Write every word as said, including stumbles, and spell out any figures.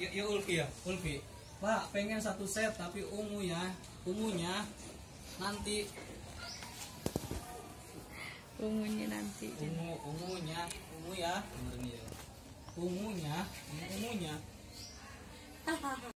Ya, ya Ulfi ya, Ulfi. Pak, pengen satu set tapi ungu ya. Ungunya nanti. Ungunya nanti. Ungu, ungunya, ungu ya. Ungunya, ungunya.